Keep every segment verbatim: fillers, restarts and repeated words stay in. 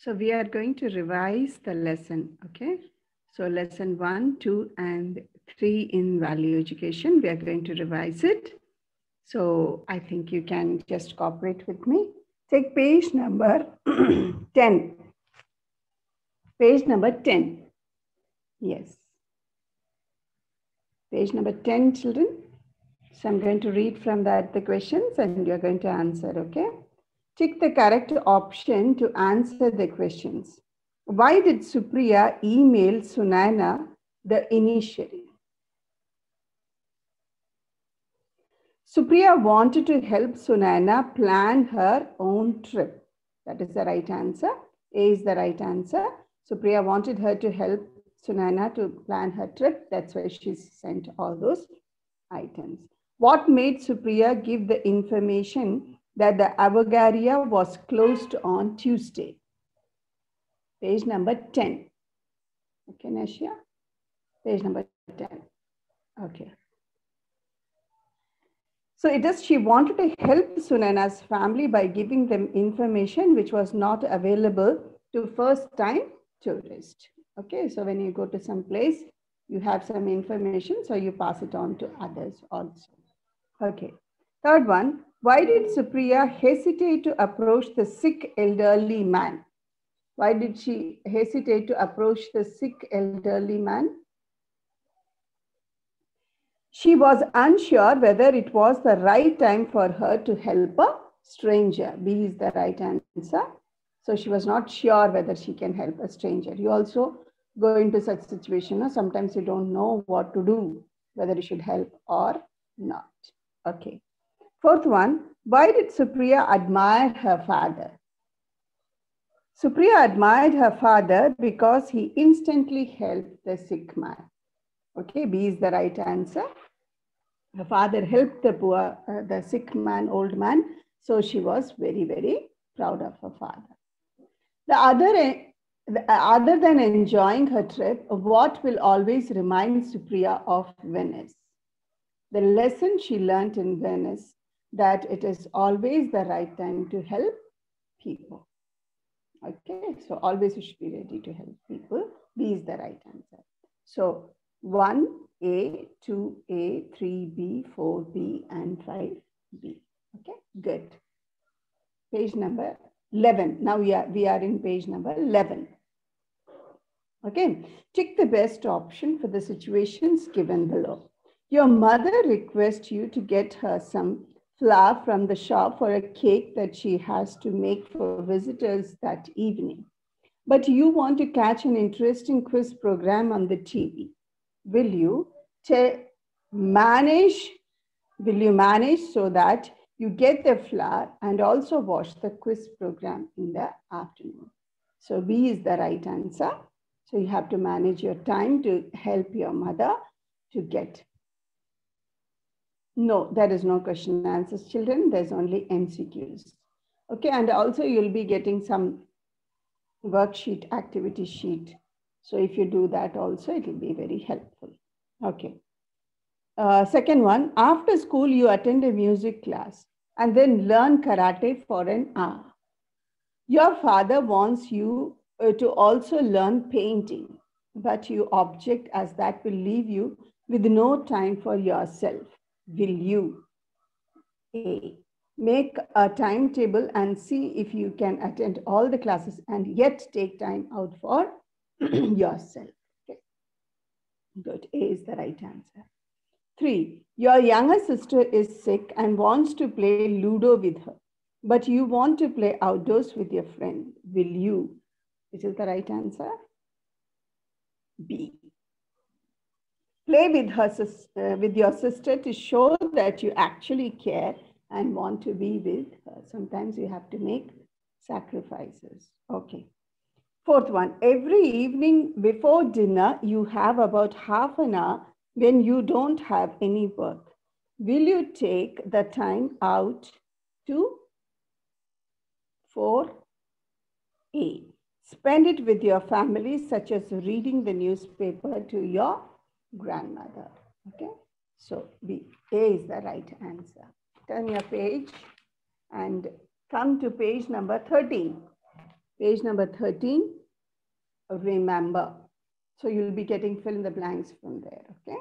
So we are going to revise the lesson, okay? So lesson one, two, and three in value education, we are going to revise it. So I think you can just cooperate with me. Take page number ten. Page number ten. Yes. Page number ten, children. So I'm going to read from that the questions and you're going to answer, okay? Tick the correct option to answer the questions. Why did Supriya email Sunaina the initially? Supriya wanted to help Sunaina plan her own trip. That is the right answer. A is the right answer. Supriya wanted her to help Sunaina to plan her trip. That's why she sent all those items. What made Supriya give the information that the Avagaria was closed on Tuesday? Page number ten. Okay, Nashia? Page number ten. Okay. So it is she wanted to help Sunaina's family by giving them information which was not available to first-time tourists. Okay, so when you go to some place, you have some information, so you pass it on to others also. Okay. Third one, why did Supriya hesitate to approach the sick elderly man? Why did she hesitate to approach the sick elderly man? She was unsure whether it was the right time for her to help a stranger. B is the right answer. So she was not sure whether she can help a stranger. You also go into such situation. No? Sometimes you don't know what to do, whether you should help or not. Okay. Fourth one, why did Supriya admire her father? Supriya admired her father because he instantly helped the sick man. Okay, B is the right answer. Her father helped the poor, uh, the sick man, old man. So she was very, very proud of her father. The other, the, other than enjoying her trip, what will always remind Supriya of Venice? The lesson she learned in Venice, that it is always the right time to help people. Okay, so always you should be ready to help people. B is the right answer. So one A, two A, three B, four B, and five B. Okay, good. Page number eleven. Now we are, we are in page number eleven. Okay, tick the best option for the situations given below. Your mother requests you to get her some flour from the shop for a cake that she has to make for visitors that evening. But you want to catch an interesting quiz program on the T V. Will you manage, will you manage so that you get the flour and also watch the quiz program in the afternoon? So B is the right answer. So you have to manage your time to help your mother to get. No, there is no question and answers, children. There's only M C Qs. Okay, and also you'll be getting some worksheet, activity sheet. So if you do that also, it will be very helpful. Okay. Uh, second one, after school, you attend a music class and then learn karate for an hour. Your father wants you uh, to also learn painting, but you object as that will leave you with no time for yourself. Will you? A. Make a timetable and see if you can attend all the classes and yet take time out for yourself. Okay. Good. A is the right answer. Three, your younger sister is sick and wants to play Ludo with her, but you want to play outdoors with your friend. Will you? Which is the right answer? B. Play with, her, uh, with your sister to show that you actually care and want to be with her. Sometimes you have to make sacrifices. Okay. Fourth one, every evening before dinner, you have about half an hour when you don't have any work. Will you take the time out to four A? Spend it with your family, such as reading the newspaper to your grandmother. Okay, so B, A is the right answer. Turn your page and come to page number thirteen. Page number thirteen, remember. So you'll be getting fill in the blanks from there, okay?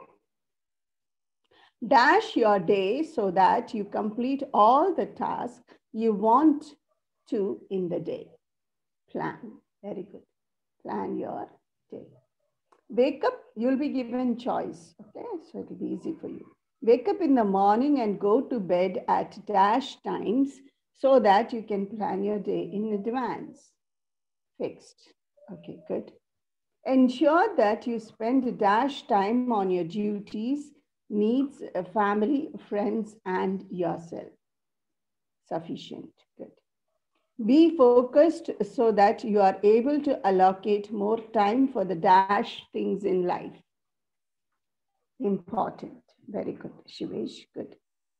Dash your day so that you complete all the tasks you want to in the day. Plan, very good. Plan your day. Wake up, you'll be given choice, okay? So it'll be easy for you. Wake up in the morning and go to bed at dash times so that you can plan your day in advance. Fixed, okay, good. Ensure that you spend dash time on your duties, needs, family, friends, and yourself. Sufficient, good. Be focused so that you are able to allocate more time for the dash things in life. Important, very good, Shivesh, good.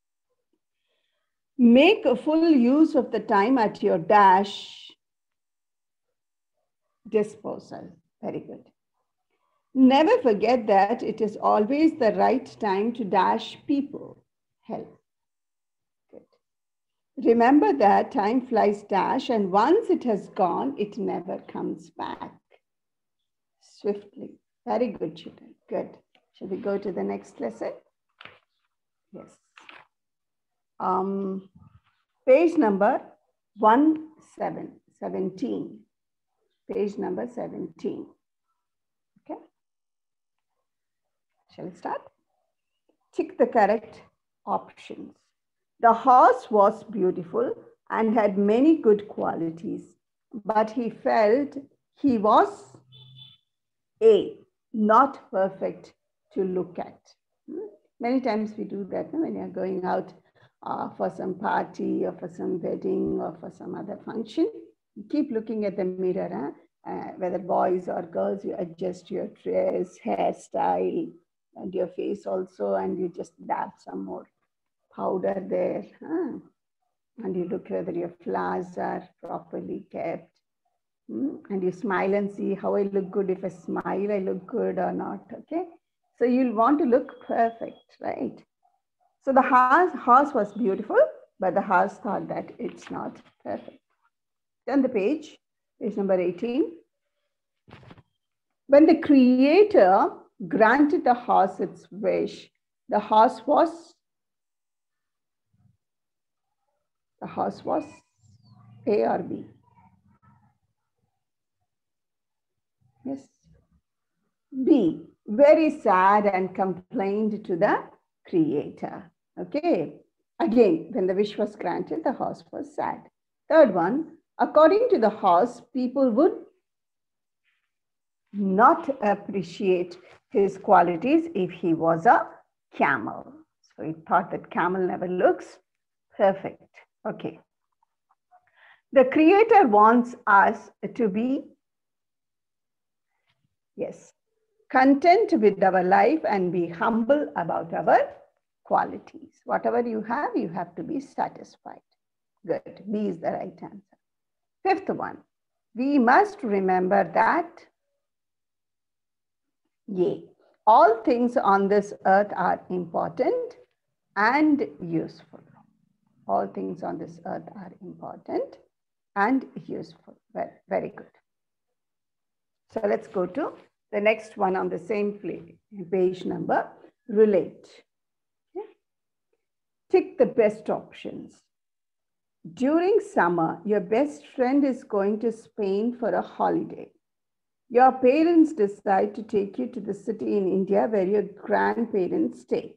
Make a full use of the time at your dash disposal, very good. Never forget that it is always the right time to dash people. Help. Good. Remember that time flies dash, and once it has gone, it never comes back. Swiftly. Very good, children. Good. Shall we go to the next lesson? Yes. Um, page number one seven, seventeen. Page number seventeen. Okay. Shall we start? Tick the correct options. The horse was beautiful and had many good qualities, but he felt he was A, not perfect to look at. Many times we do that, no? When you're going out uh, for some party or for some wedding or for some other function, you keep looking at the mirror, huh? uh, whether boys or girls, you adjust your dress, hairstyle, and your face also, and you just dab some more powder there. Huh? And you look whether your flowers are properly kept. Hmm? And you smile and see how I look good. If I smile, I look good or not, okay? So you'll want to look perfect, right? So the horse, horse was beautiful, but the horse thought that it's not perfect. Turn the page, page number eighteen. When the creator granted the horse its wish, the horse was, the horse was A or B? Yes. B, very sad and complained to the creator. Okay. Again, when the wish was granted, the horse was sad. Third one, according to the horse, people would not appreciate his qualities if he was a camel. So he thought that camel never looks perfect. Okay. The creator wants us to be, yes, content with our life and be humble about our qualities. Whatever you have, you have to be satisfied. Good. B is the right answer. Fifth one, we must remember that, yea, all things on this earth are important and useful. All things on this earth are important and useful. Very, very good. So let's go to the next one on the same page number, relate. Okay. Tick the best options. During summer, your best friend is going to Spain for a holiday. Your parents decide to take you to the city in India where your grandparents stay.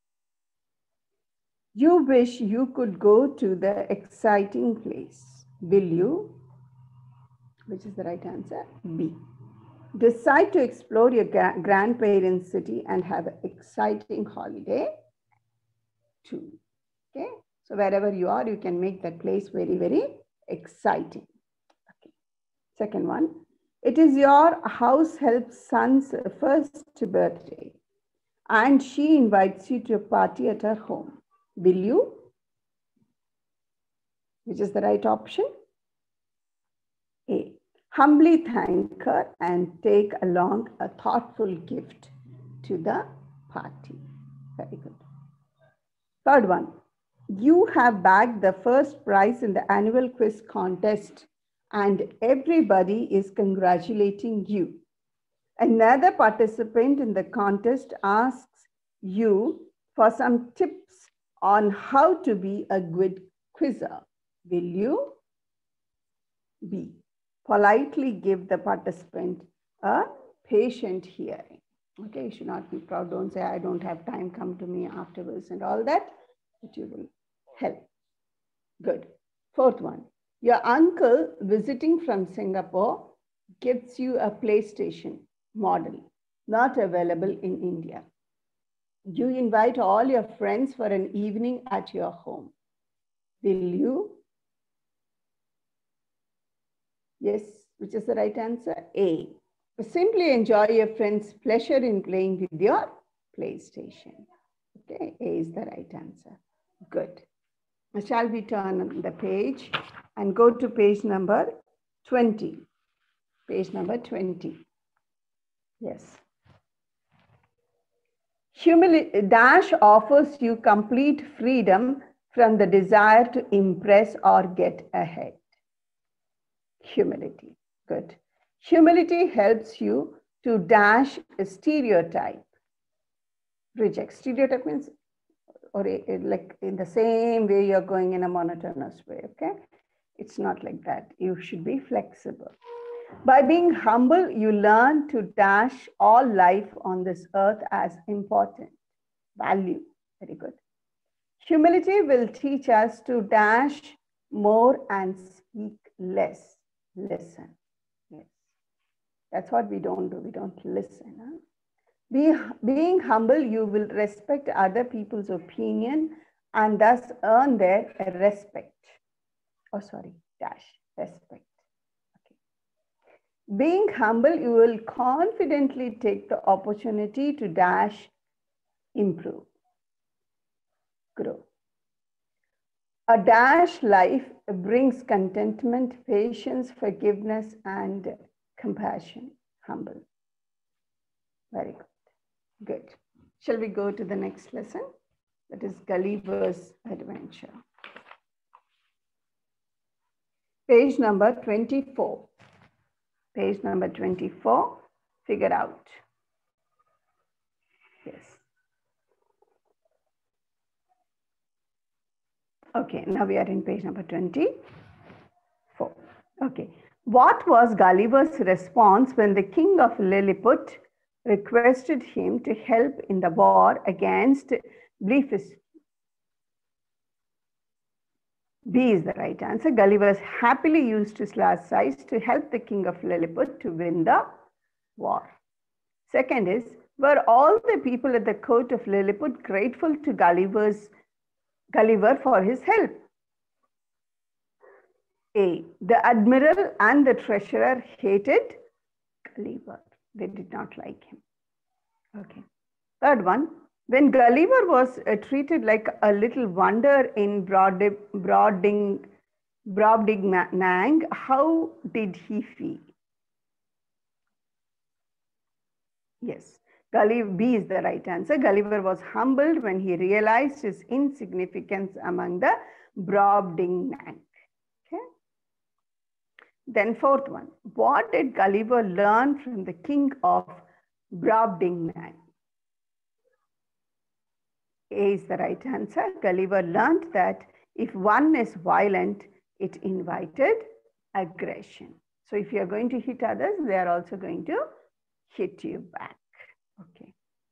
You wish you could go to the exciting place. Will you? Which is the right answer? B. Decide to explore your gra grandparents' city and have an exciting holiday. Two. Okay. So wherever you are, you can make that place very, very exciting. Okay. Second one. It is your house help's son's first birthday, and she invites you to a party at her home. Will you? Which is the right option? A. Humbly thank her and take along a thoughtful gift to the party. Very good. Third one. You have bagged the first prize in the annual quiz contest and everybody is congratulating you. Another participant in the contest asks you for some tips on how to be a good quizzer. Will you? B. Politely give the participant a patient hearing. Okay, you should not be proud. Don't say, I don't have time, come to me afterwards and all that, but you will help. Good. Fourth one. Your uncle visiting from Singapore gives you a PlayStation model, not available in India. You invite all your friends for an evening at your home. Will you? Yes, which is the right answer? A. Simply enjoy your friend's pleasure in playing with your PlayStation. Okay, A is the right answer. Good. Shall we turn the page and go to page number twenty? Page number twenty. Yes. Humility Dash offers you complete freedom from the desire to impress or get ahead. Humility. Good. Humility helps you to dash a stereotype. Reject. Stereotype means, or a, a, like in the same way you're going in a monotonous way, okay? It's not like that. You should be flexible. By being humble, you learn to dash all life on this earth as important. Value. Very good. Humility will teach us to dash more and speak less. Listen. Yes. That's what we don't do. We don't listen. Huh? Be, being humble, you will respect other people's opinion and thus earn their respect. Oh, sorry, dash, respect. Okay. Being humble, you will confidently take the opportunity to dash, improve, grow. A dash life brings contentment, patience, forgiveness, and compassion. Humble. Very good. Good. Shall we go to the next lesson? That is Gulliver's Adventure. Page number twenty-four. Page number twenty-four. Figure out. Yes. Okay, now we are in page number twenty-four. Okay. What was Gulliver's response when the king of Lilliput requested him to help in the war against Blefuscu? B is the right answer. Gulliver happily used his large size to help the king of Lilliput to win the war. Second is, were all the people at the court of Lilliput grateful to Gulliver's, Gulliver for his help? A. The admiral and the treasurer hated Gulliver. They did not like him. Okay. Third one. When Gulliver was uh, treated like a little wonder in Broad, Broading, Brobdingnag, how did he feel? Yes. Gulliver, B is the right answer. Gulliver was humbled when he realized his insignificance among the Brobdingnag. Okay. Then fourth one. What did Gulliver learn from the king of Brobdingnag? A is the right answer. Gulliver learned that if one is violent, it invited aggression. So if you're going to hit others, they are also going to hit you back. Okay.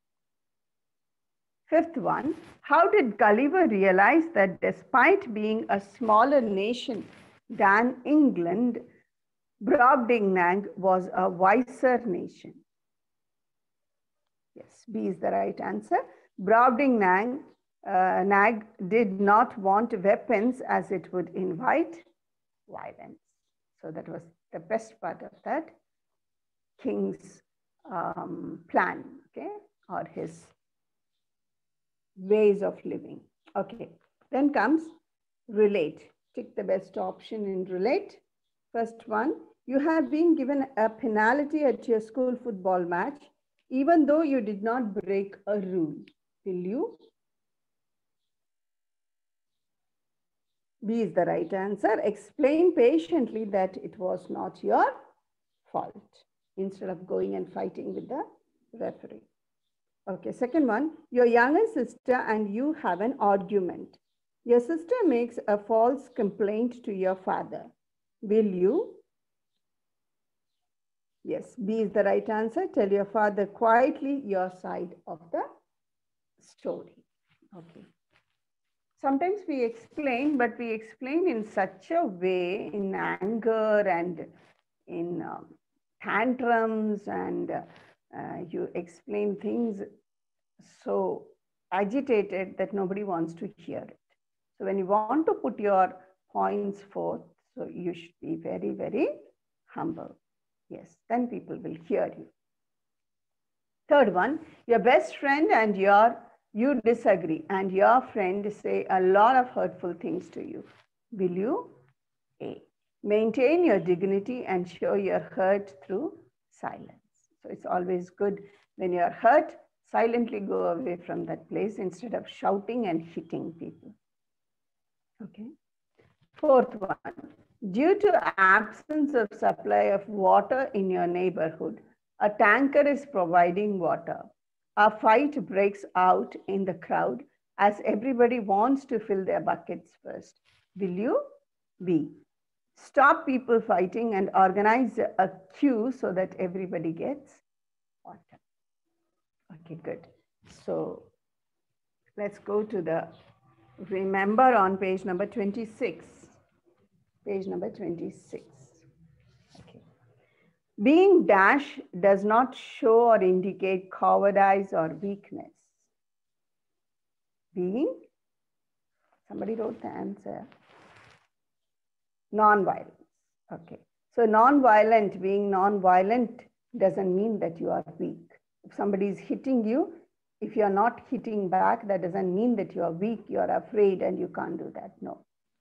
Fifth one, how did Gulliver realize that despite being a smaller nation than England, Brobdingnag was a wiser nation? Yes, B is the right answer. Brobdingnag uh, Nag did not want weapons as it would invite violence. So that was the best part of that king's um, plan, okay, or his ways of living. Okay, then comes relate. Tick the best option in relate. First one, you have been given a penalty at your school football match, even though you did not break a rule. Will you? B is the right answer. Explain patiently that it was not your fault instead of going and fighting with the referee. Okay, second one, your younger sister and you have an argument. Your sister makes a false complaint to your father. Will you? Yes, B is the right answer. Tell your father quietly your side of the story. Okay. Sometimes we explain, but we explain in such a way, in anger and in um, tantrums, and uh, uh, you explain things so agitated that nobody wants to hear it. So when you want to put your points forth, so you should be very, very humble. Yes, then people will hear you. Third one, your best friend and your you disagree and your friend say a lot of hurtful things to you. Will you? A. Maintain your dignity and show your hurt through silence. So it's always good when you're hurt, silently go away from that place instead of shouting and hitting people. Okay. Fourth one, due to absence of supply of water in your neighborhood, a tanker is providing water. A fight breaks out in the crowd as everybody wants to fill their buckets first. Will you? B. Stop people fighting and organize a queue so that everybody gets water. Okay, good. So let's go to the remember on page number twenty-six. Page number twenty-six. Okay. Being dash does not show or indicate cowardice or weakness. Being, somebody wrote the answer. Non-violence. Okay. So non-violent, being non-violent doesn't mean that you are weak. If somebody is hitting you, if you're not hitting back, that doesn't mean that you are weak, you're afraid and you can't do that. No.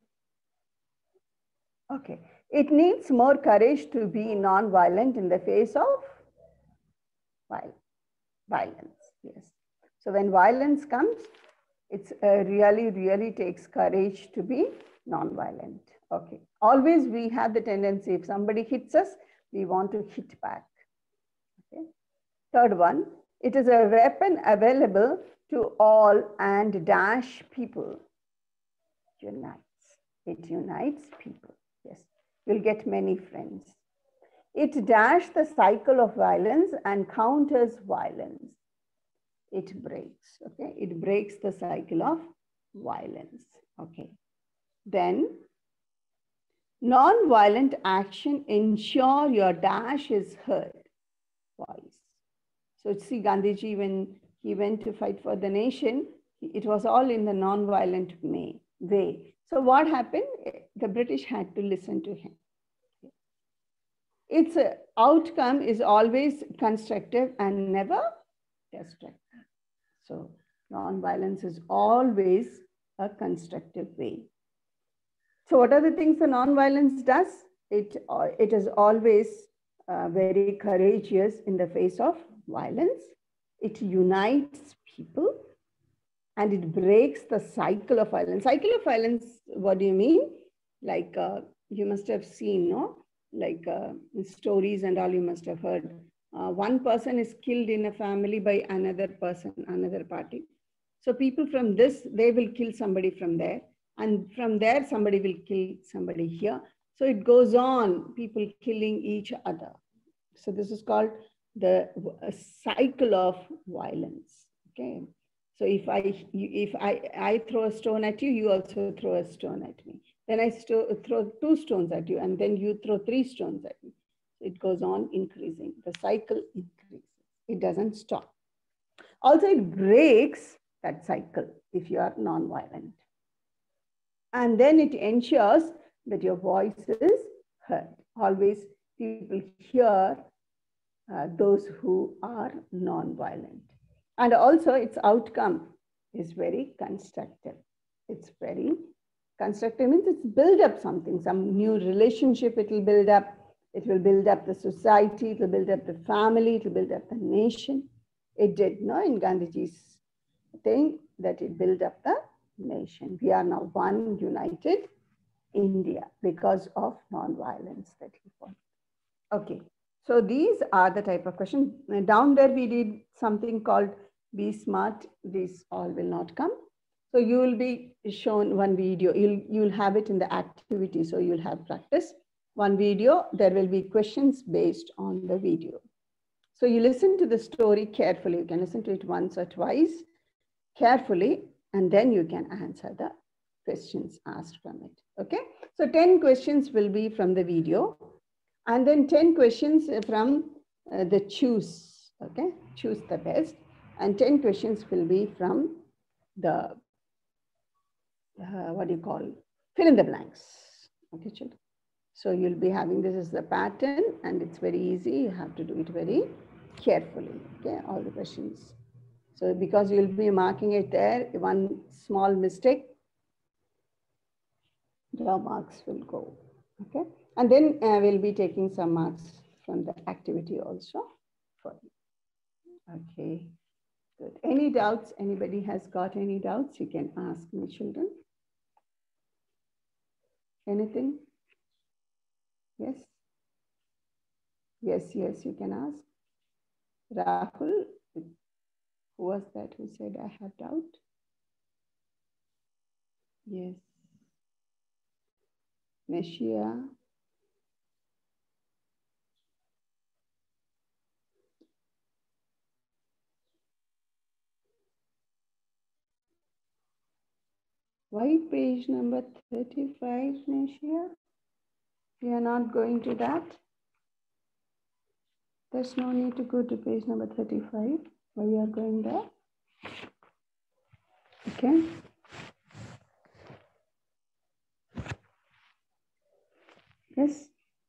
Okay. It needs more courage to be non-violent in the face of violence. Yes. So when violence comes, it's uh, really, really takes courage to be non-violent. Okay. Always we have the tendency, if somebody hits us, we want to hit back. Okay. Third one, it is a weapon available to all and dash people. Unites. It unites people. Yes. You'll get many friends. It dash the cycle of violence and counters violence. It breaks. Okay. It breaks the cycle of violence. Okay. Then non-violent action ensure your dash is heard. Voice. So see, Gandhiji, when he went to fight for the nation, it was all in the non-violent way. So what happened? The British had to listen to him. Its outcome is always constructive and never destructive. So non-violence is always a constructive way. So what are the things the non-violence does? It, uh, it is always uh, very courageous in the face of violence. It unites people and it breaks the cycle of violence. Cycle of violence, what do you mean? Like uh, you must have seen, no? Like uh, stories and all you must have heard. Uh, one person is killed in a family by another person, another party. So people from this, they will kill somebody from there. And from there, somebody will kill somebody here. So it goes on, people killing each other. So this is called the cycle of violence. Okay. So if I, if I, I throw a stone at you, you also throw a stone at me. Then I throw two stones at you, and then you throw three stones at me. So it goes on increasing. The cycle increases. It doesn't stop. Also, it breaks that cycle if you are non-violent. And then it ensures that your voice is heard. Always people hear uh, those who are non-violent. And also its outcome is very constructive. It's very constructive, means it's build up something, some new relationship it will build up. It will build up the society, it will build up the family, it will build up the nation. It did, no, in Gandhiji's thing, that it built up the nation. We are now one, united, India because of non-violence that he fought. Okay, so these are the type of questions. Down there we did something called Be Smart. These all will not come. So you will be shown one video. You'll, you'll have it in the activity. So you'll have practice. One video, there will be questions based on the video. So you listen to the story carefully. You can listen to it once or twice carefully, and then you can answer the questions asked from it. Okay, so ten questions will be from the video, and then ten questions from uh, the choose. Okay, choose the best, and ten questions will be from the uh, what do you call, fill in the blanks. Okay, children. So you'll be having, this is the pattern, and it's very easy. You have to do it very carefully. Okay, all the questions. So because you'll be marking it there, one small mistake, the marks will go. Okay, and then uh, we'll be taking some marks from the activity also for you. Okay, good. Any doubts? Anybody has got any doubts? You can ask me, children. Anything? Yes? Yes, yes, you can ask. Rahul, who was that who said I have doubt? Yes. Meshia. Why page number thirty-five, Meshia? We are not going to that. There's no need to go to page number thirty-five. Why you are going there? Okay. Yes.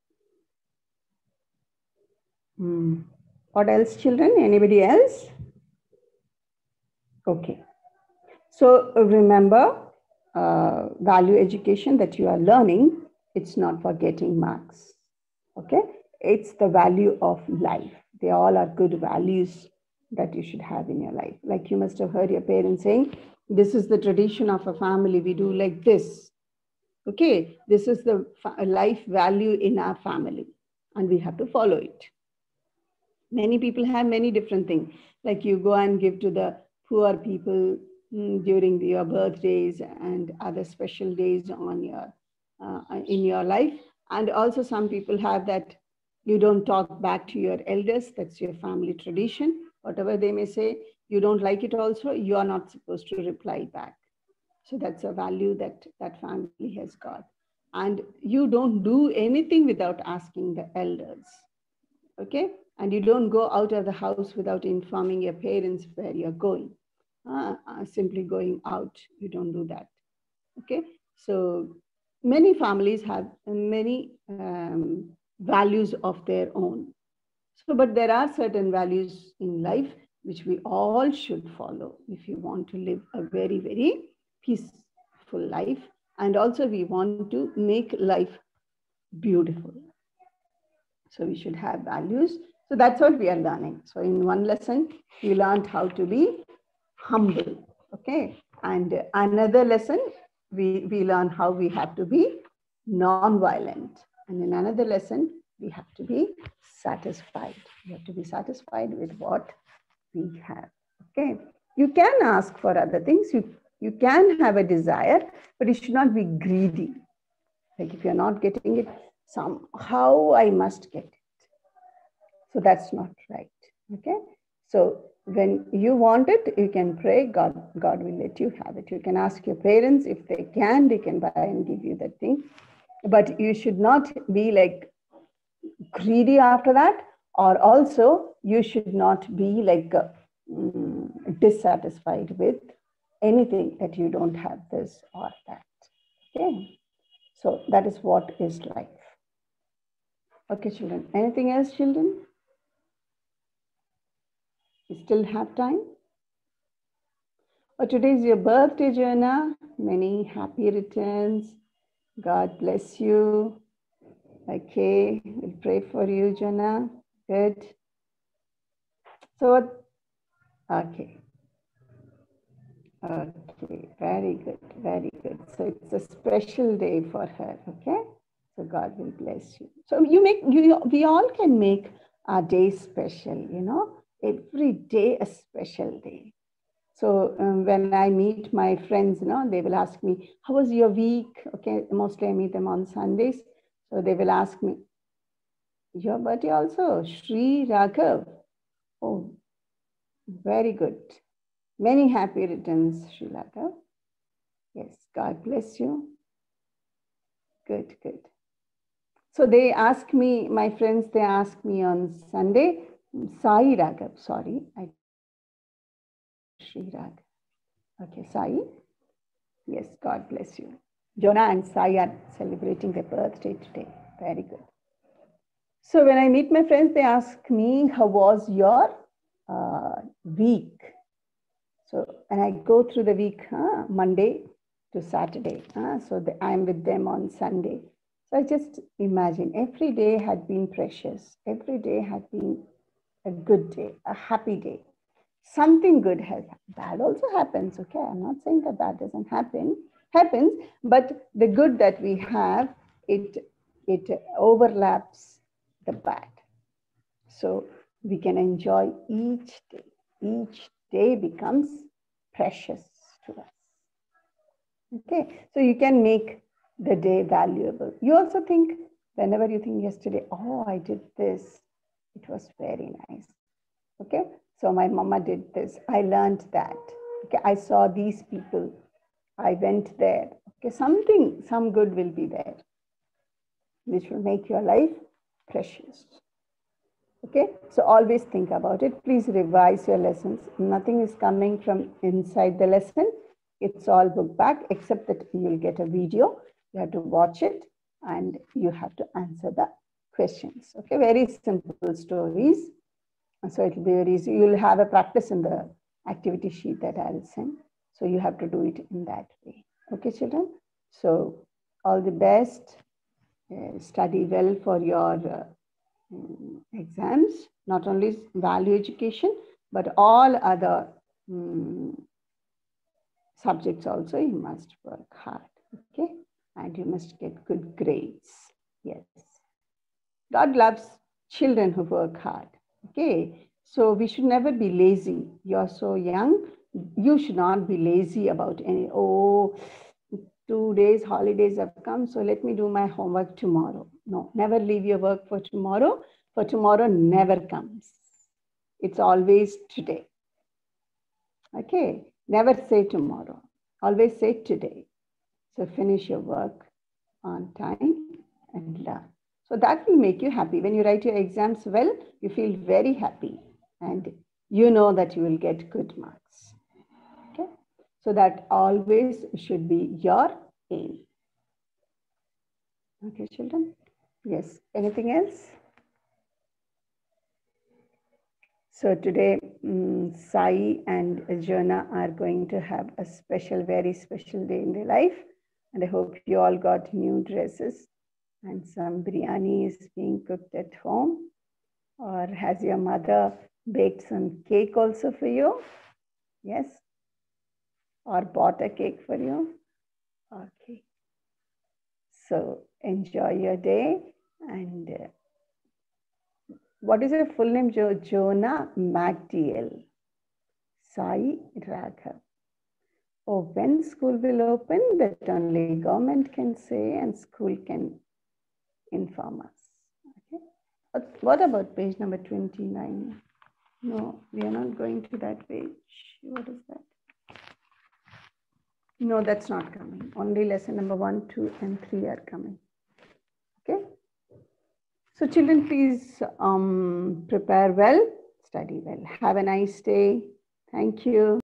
Hmm. What else, children? Anybody else? Okay. So remember, uh, value education that you are learning, it's not for getting marks. Okay. It's the value of life. They all are good values that you should have in your life. Like you must have heard your parents saying, this is the tradition of a family. We do like this. Okay, this is the life value in our family, and we have to follow it. Many people have many different things, like you go and give to the poor people mm, during your birthdays and other special days on your uh, in your life. And also some people have that you don't talk back to your elders. That's your family tradition. Whatever they may say, you don't like it also, you are not supposed to reply back. So that's a value that that family has got. And you don't do anything without asking the elders. Okay? And you don't go out of the house without informing your parents where you're going. Uh, uh, simply going out, you don't do that. Okay? So many families have many um, values of their own. So, but there are certain values in life which we all should follow if you want to live a very, very peaceful life. And also we want to make life beautiful. So we should have values. So that's what we are learning. So in one lesson, we learned how to be humble. Okay. And another lesson, we, we learn how we have to be non-violent. And in another lesson, we have to be satisfied. We have to be satisfied with what we have. Okay. You can ask for other things. You, you can have a desire, but you should not be greedy. Like if you're not getting it, somehow I must get it. So that's not right. Okay. So when you want it, you can pray, God, God will let you have it. You can ask your parents if they can, they can buy and give you that thing. But you should not be like greedy after that, or also you should not be like uh, um, dissatisfied with anything that you don't have this or that. Okay. So that is what is life. Okay, children. Anything else, children? You still have time? Oh, today is your birthday, Joanna. Many happy returns. God bless you. Okay, we'll pray for you, Joanna. Good. So, okay. Okay, very good, very good. So it's a special day for her, okay? So God will bless you. So you make, you, we all can make our day special, you know, every day a special day. So um, when I meet my friends, you know, they will ask me, how was your week? Okay, mostly I meet them on Sundays. So they will ask me, your birthday also, Sri Raghav. Oh, very good. Many happy returns, Sri Raghav. Yes, God bless you. Good, good. So they ask me, my friends, they ask me on Sunday, Sai Raghav, sorry, I Sri Raghav. Okay, Sai. Yes, God bless you. Jonah and Sai are celebrating their birthday today. Very good. So when I meet my friends, they ask me, how was your uh, week? So, and I go through the week, huh, Monday to Saturday. Huh? So the, I'm with them on Sunday. So I just imagine every day had been precious. Every day had been a good day, a happy day. Something good has happened. Bad also happens, okay? I'm not saying that that doesn't happen, happens, but the good that we have, it, it overlaps the bad. So we can enjoy each day. Each day becomes precious to us. Okay, so you can make the day valuable. You also think, whenever you think yesterday, oh, I did this, it was very nice. Okay, so my mama did this, I learned that. Okay, I saw these people, I went there. Okay, something, some good will be there, which will make your life precious. Okay, so always think about it. Please revise your lessons. Nothing is coming from inside the lesson. It's all book back, except that you'll get a video. You have to watch it and you have to answer the questions. Okay, very simple stories. So it'll be very easy. You'll have a practice in the activity sheet that I'll send. So you have to do it in that way. Okay, children? So all the best. Uh, study well for your uh, exams, not only value education, but all other um, subjects also you must work hard, okay? And you must get good grades, yes. God loves children who work hard, okay? So we should never be lazy. You're so young, you should not be lazy about any, oh, two days holidays have come, so let me do my homework tomorrow. No, never leave your work for tomorrow, for tomorrow never comes. It's always today. Okay, never say tomorrow, always say today. So finish your work on time and learn. So that will make you happy. When you write your exams well, you feel very happy and you know that you will get good marks. Okay, so that always should be your aim. Okay, children? Yes. Anything else? So today, um, Sai and Jonah are going to have a special, very special day in their life. And I hope you all got new dresses and some biryani is being cooked at home. Or has your mother baked some cake also for you? Yes? Or bought a cake for you? Okay. So enjoy your day. And uh, what is your full name? Jo Jonah MacDill. Sai Raghav. Oh, when school will open, that only government can say and school can inform us. Okay. But what about page number twenty-nine? No, we are not going to that page. What is that? No, that's not coming. Only lesson number one, two, and three are coming. Okay. So children, please um, prepare well, study well. Have a nice day. Thank you.